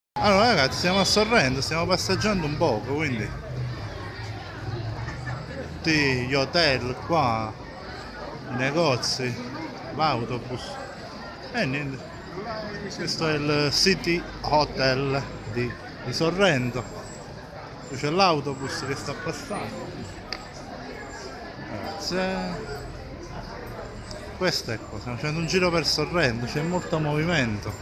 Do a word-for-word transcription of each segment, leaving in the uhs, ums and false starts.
Allora ragazzi, stiamo a Sorrento, stiamo passeggiando un poco, quindi tutti gli hotel qua, i negozi, l'autobus e niente. Questo è il City Hotel di, di Sorrento. Qui c'è l'autobus che sta passando. Ragazzi, eh, questo è qua, stiamo facendo un giro per Sorrento, c'è molto movimento.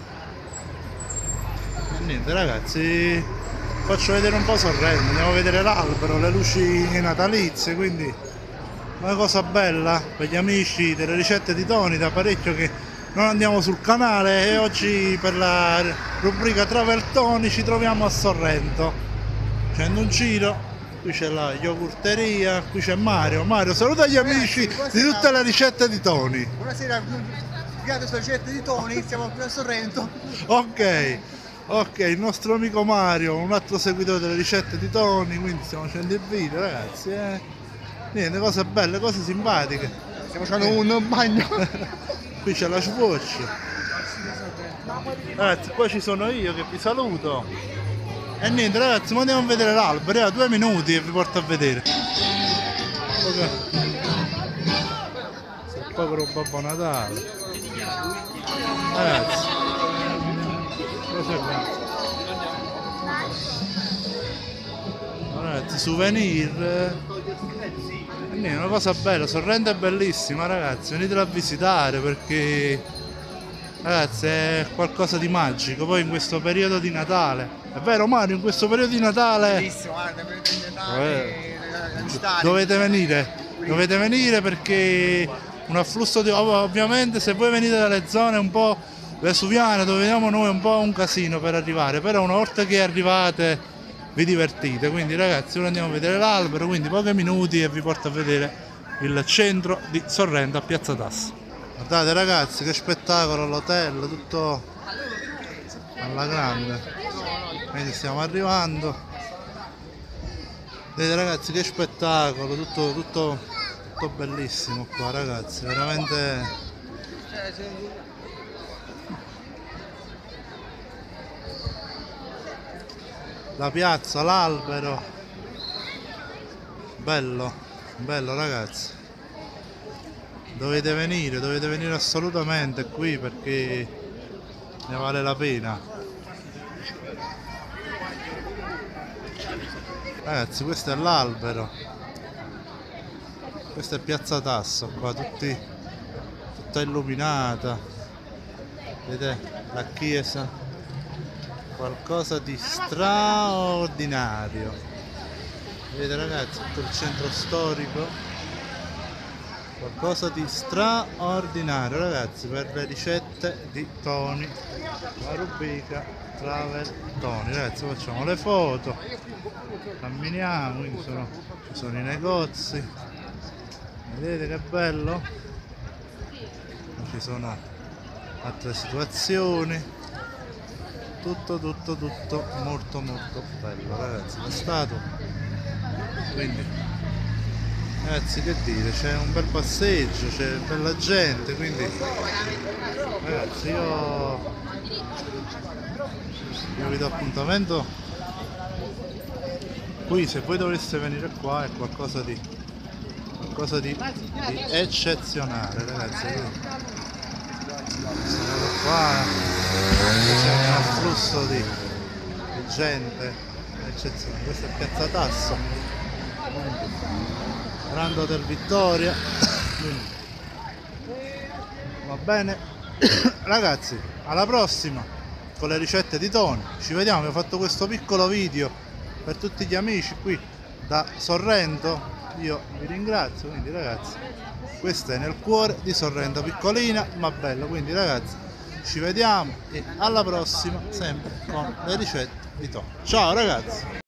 Niente ragazzi, faccio vedere un po' Sorrento, andiamo a vedere l'albero, le luci natalizie, quindi una cosa bella per gli amici delle ricette di Tony, da parecchio che non andiamo sul canale e oggi per la rubrica Travel Tony ci troviamo a Sorrento, facendo un giro. Qui c'è la yogurteria, qui c'è Mario. Mario, saluta gli amici di tutte le ricette di Tony. Buonasera, guidate sulle ricette di Tony, siamo qui a Sorrento. Ok. Ok, il nostro amico Mario, un altro seguitore delle ricette di Tony, quindi stiamo facendo il video ragazzi, eh. Niente, cose belle, cose simpatiche. Stiamo facendo un bagno. Qui c'è la Swatch. Ragazzi, poi ci sono io che vi saluto. E niente ragazzi, ma andiamo a vedere l'albero, eh, due minuti e vi porto a vedere. Okay. C'è il povero Babbo Natale. Ragazzi. Ragazzi, souvenir, è una cosa bella. Sorrento è bellissima ragazzi, venitela a visitare perché ragazzi è qualcosa di magico. Poi in questo periodo di Natale, è vero Mario, in questo periodo di Natale Bellissimo, guarda, periodo di Natale, eh, dovete venire, dovete venire perché un afflusso di, ovviamente se voi venite dalle zone un po' vesuviane dove vediamo noi è un po' un casino per arrivare, però una volta che arrivate vi divertite, quindi ragazzi ora andiamo a vedere l'albero, quindi pochi minuti e vi porto a vedere il centro di Sorrento a Piazza Tasso. Guardate ragazzi che spettacolo, l'hotel, tutto alla grande, quindi stiamo arrivando, vedete ragazzi che spettacolo, tutto, tutto, tutto bellissimo qua ragazzi, veramente. La piazza, l'albero, bello, bello ragazzi, dovete venire, dovete venire assolutamente qui perché ne vale la pena. Ragazzi, questo è l'albero, questa è Piazza Tasso qua, tutti, tutta illuminata, vedete la chiesa. Qualcosa di straordinario, vedete ragazzi tutto il centro storico, qualcosa di straordinario ragazzi per le ricette di Tony, la rubrica Travel Tony. Ragazzi facciamo le foto, camminiamo, quindi sono, ci sono i negozi, vedete che bello, ci sono altre situazioni. Tutto tutto tutto molto molto bello ragazzi, è stato, quindi ragazzi che dire, c'è un bel passeggio, c'è bella gente, quindi ragazzi io, io vi do appuntamento qui, se voi doveste venire qua è qualcosa di qualcosa di, di eccezionale ragazzi. Sono qua, c'è un afflusso di, di gente eccezionale. Questa è Piazza Tasso, Grand Hotel Vittoria. Va bene ragazzi, alla prossima con le ricette di Tony, ci vediamo. Vi ho fatto questo piccolo video per tutti gli amici qui da Sorrento, io vi ringrazio, quindi ragazzi questo è nel cuore di Sorrento, piccolina ma bella, quindi ragazzi ci vediamo e alla prossima sempre con le ricette di Tony. Ciao ragazzi.